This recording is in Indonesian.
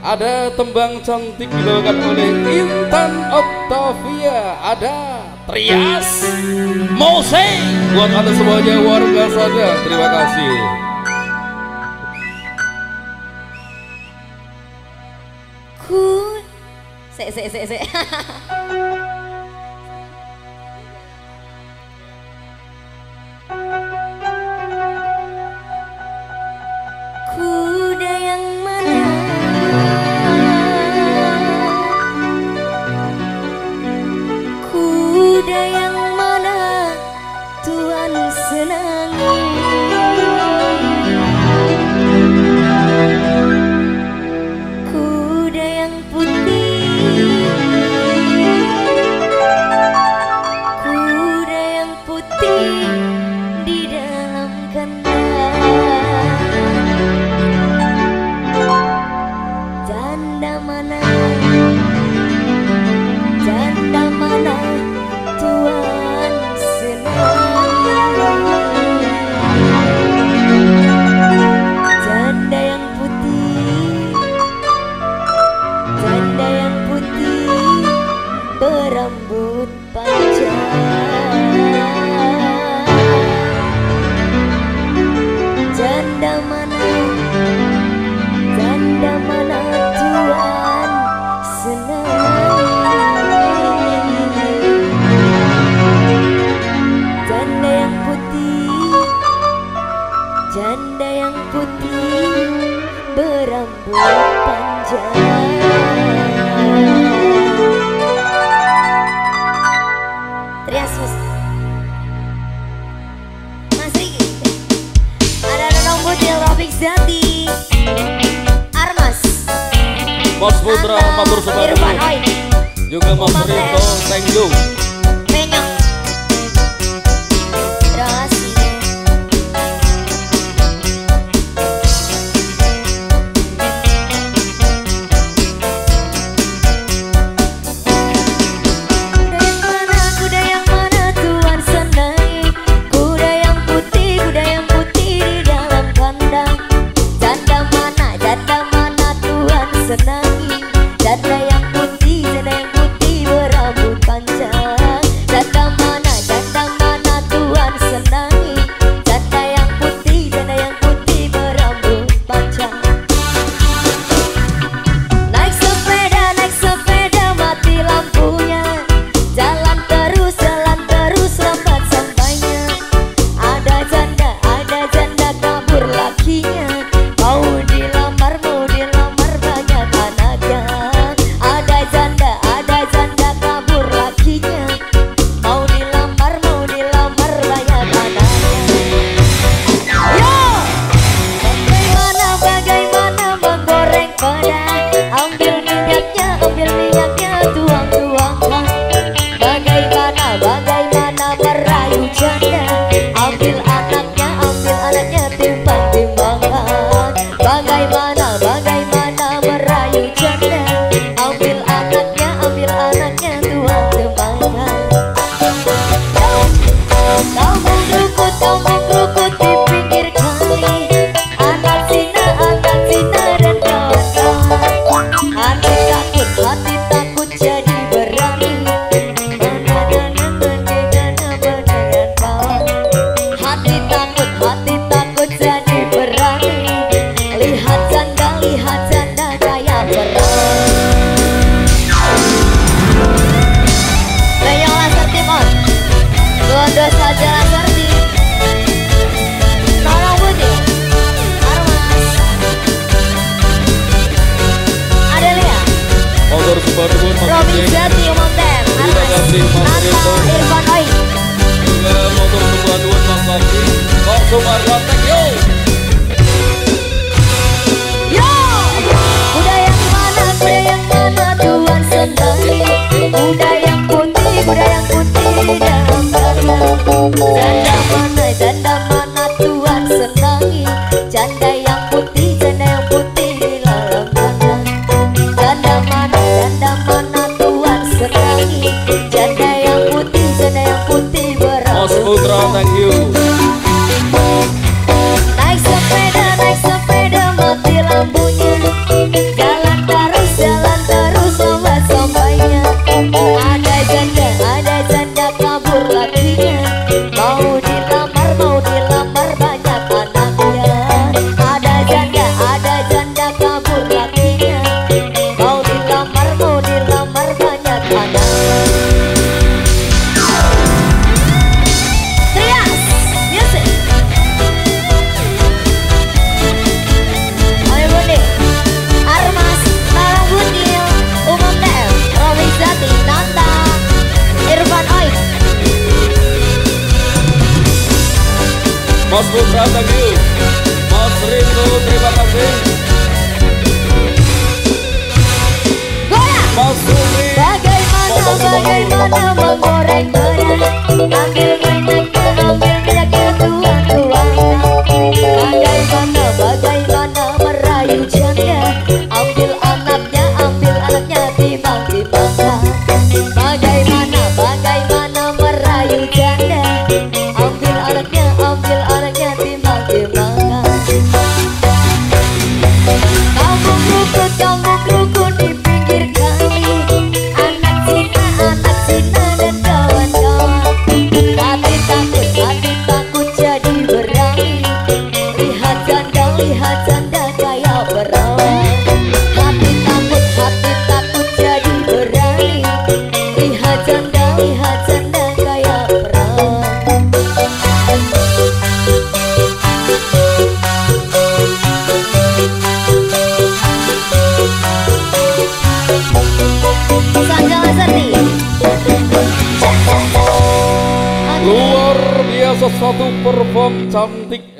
Ada tembang cantik dibawakan oleh Intan Octavia. Ada Trias Mose. Buat anda semuanya warga Sadang, terima kasih. Se. Kuda yang mana? Kuda yang mana Tuhan senangi? Kuda yang putih, kuda yang putih di dalam kandang. Janda mana? Janda mana Tuhan senangi? Janda yang putih, janda yang putih berambut panjang. Janda mana? Janda mana Tuhan senangi? Janda yang putih, janda yang putih berambut panjang. Trias Mas Riki, ada Nonong Butil, Rofik Zati, Armas, Mas Putra Matur Irfan Subhanallah, Oi, juga Mas Rito Tengjung. Menyong. Terima kasih. Kuda yang mana Tuhan senangi? Kuda yang putih di dalam kandang. Janda mana Tuhan senangi? Janda yang putih berambut panjang. Janda mana Tuhan senangi? Janda yang putih berambut panjang. Naik sepeda mati lampunya. Jalan terus lambat sampainya. Ada janda kabur lakinya. Mau dilamar banyak anaknya. Ada janda kabur lakinya. Mau dilamar banyak anaknya. Yo! Bagaimana menggoreng peda? Ambil minyaknya tuang-tuangkan. Bagaimana merayu janda? Ambil anaknya timbang-timbangan. Bagaimana merayu janda? Ambil anaknya tuang-timbangan. Kau mengkerukut di pinggir kali. Anak zina dan kawan-kawan. Hati takut jadi berani. Hati takut jadi berani. Lihat janda gaya berani. Menyong laser timon, gondo saja laser di Nonong Butil, Armas, Adelia, Motor Subhanallah, Rofik Zati, Umam Tem, Armas, Nanta, Irfan Oi. juga Motor Subhanallah, Mas Laki, Pak Sumarlan Tengjung. Yo! Kuda yang mana Tuhan senangi? Kuda yang putih di dalam kandang. Janda mana Tuhan senangi? Janda yang putih di dalam kandang. Janda mana Tuhan senangi? Janda yang putih Mas berambut. Putra, thank you. Naik sepeda mati lampunya. Jalan lakinya. Mau dilamar banyak anak. Trias Music. Ayo Budi, Armas, Larang Budil, Umum TM, Robi Zati, Nanda, Irfan Oik. Mas Putra, thank you. Mas Rindu, terima kasih. Mas Sumi, Bagaimana menggoreng beras, ambil minyaknya tuang-tuang. Bagaimana merayu janda, ambil anaknya timbang-timbangkan. Bagaimana merayu janda, ambil anaknya timbang-timbangkan. Kampung rukun di pinggir kali, anak Cina dan kawan-kawan. Hati takut jadi berani, lihat janda kayak perawan. Hati takut jadi berani, lihat janda kayak perawan. Sanjang Sari. luar biasa, satu perform cantik